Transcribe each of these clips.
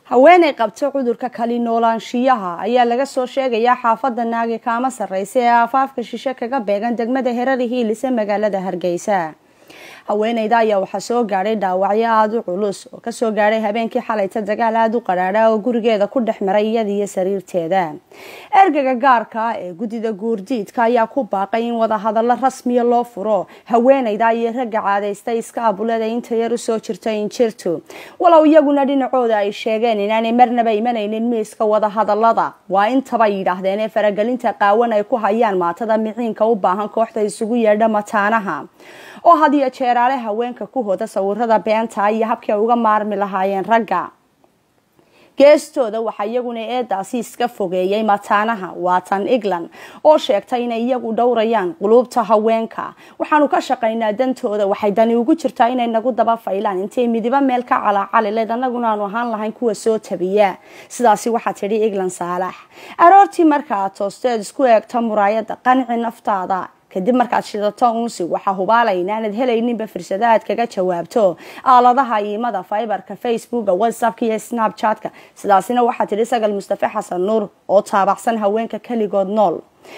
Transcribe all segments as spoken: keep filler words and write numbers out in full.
haweeney qabto cudurka kali noolaanshiyaha ayaa laga soo sheegayaa xaafada naagi kaama sareysa ee aafaafka shishe kaga beegan degmada Herari Hiilis ee magaalada Hargeysa. haweeneyda ayaa waxa soo gaaray dhaawacyo aad u culus oo ka soo gaaray habeenkii xalayta dagaal aad u qaraadha oo gurigeeda ku dhexmaray iyadii sariirteeda. ergaga gaarka ee gudida guurdiidka ayaa ku baaqay in wada hadallo rasmi ah loo furo haweeneyda iyo ragga caadaystay iska abulada inta yar u soo jirto in jirto. walow iyaguna dhinacooda ay sheegeen inaanay marnaba imanaynin miiska wada hadallada, waa intaba yidhaahdeen ee faragelinta qaawan ay ku hayaan maatada miciinka u baahan kooxda isugu yeedha mataanaha oo had iyo jeer ale haweenka ku hooda sawirada beenta iyo habkii uga maarmi lahaayeen ragga. geestooda waxa iyaguna eedaasi iska fogeeyay mataanaha Watan England oo sheegtay inay iyagu dhowrayaan qulubta haweenka. waxaanu ka shaqaynaa dantooda, waxay dani ugu jirtaa inay nagu daba faylaan intay midiba meel ka calaacaliled annaguna aanu ahaan lahayn kuwa soo tabiya. sidaasi waxaa tidhi England Saalax. aroortii markaa toosteed isku eegta muraayada qanci naftaada kadib markaad shidato unsi waxa hubaalayna inaad helayninba fursada aad kaga jawaabto aaladaha iimada fiberka Facebook, WhatsApp iyo Snapchat-ka. sidaasina waxaa tidhi Sagal Mustafa Xasan Nuur oo taabacsan haweenka kaligood nool.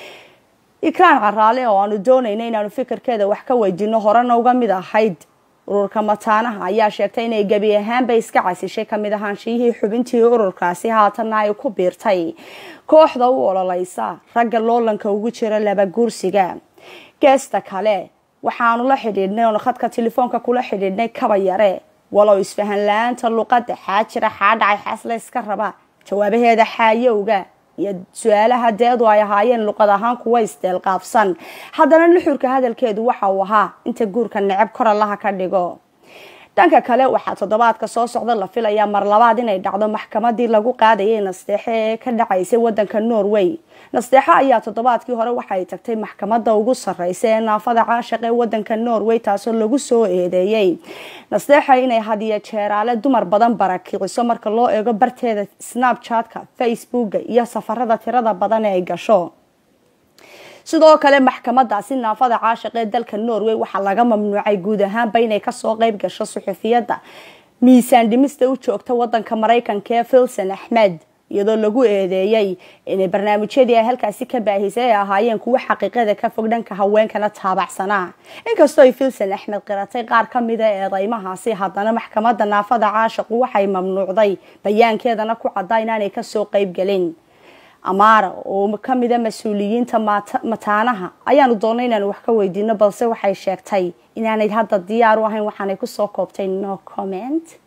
Ikraan Caraale oo aanu doonayna inaanu fikirkeeda wax ka weydiino horena uga mid ahayd ururka mataanaha ayaa sheegtay inay gabi ahaanba iska casishay kamid ahaanshihii xubintii ururkaasi haatana ay ku biirtay kooxda u ololeysa ragga loolanka ugu jira laba guursiga. geesta kale waxaanu la xidhiidhnay oo khadka telefoonka kula xidhiidhnay kaba yare walow isfahan la'aanta luqadda xaajira xaadhacay xasla iska raba jawaabaheeda xaayowga iyo su'aalaha deedu ay ahaayeen luqad ahaan kuwa isdeel qaabsan. haddana nuxurka hadalkeedu waxa uu ahaa inta guurka necab kor allaha ka dhigo. dhanka kale waxaa toddobaadka soo socda la filayaa mar labaad inay dhacdo maxkamadii lagu qaadayay Nasteexe ee ka dhacaysay wadanka Norway. Nasteexe ayaa toddobaadkii hore waxay tagtay maxkamadda ugu sareysa ee naafada caashiq ee wadanka Norway taasoo lagu soo eedeeyay Nasteexe inay hadiya jeeraale dumar badan barakiciso marka loo eego barteeda Snapchat-ka, Facebook iyo safarada tirada badan ee ay gasho. sidoo kale maxkamadaasi naafada caashiq ee dalka Norway waxa laga mamnuucay guud ahaanba inay ka soo qayb gasho suxufiyada miisaan dhimista u joogta wadanka Mareykanka ee Filsan Ahmed iyadoo lagu eedeeyay in barnaamijyadii ay halkaasi ka baahisay ay ahaayeen kuwa xaqiiqada ka fog dhanka haweenkana taabacsanaa. inkastoo ay Filsan Ahmed qiratay qaar ka mid ah eedeymahaasi, haddana maxkamadda naafada caashiq waxay mamnuucday bayaankeedana ku caddaa inaanay ka soo qayb galin. Amara oo ka mid ah mas'uuliyiinta mataanaha ayaanu doonay inaan wax ka weydiino balse waxay sheegtay inaanay hadda diyaar u ahayn waxaanay ku soo koobtay no comment.